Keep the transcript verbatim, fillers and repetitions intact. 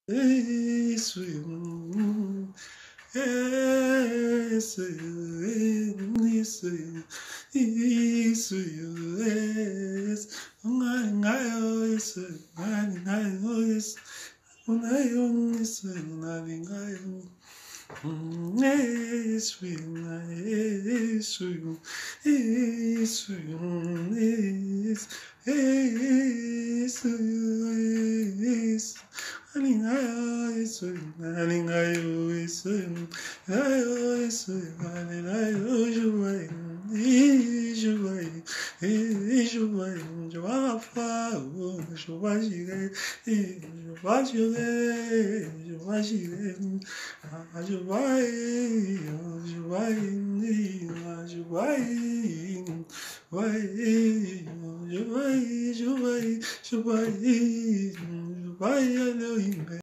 Isso, isso, isso, isso, isso, ngai ngai isso, ngai ngai isso, ngai isso, ngai ngai isso, isso, isso, isso, isso. Alinhaio isso, alinhaio isso, alinhaio isso, alinhaio juai, juai, juai, juafa, juai juai, juai juai, juai juai, juai, juai, juai, juai, juai, juai. Vai, Elohim.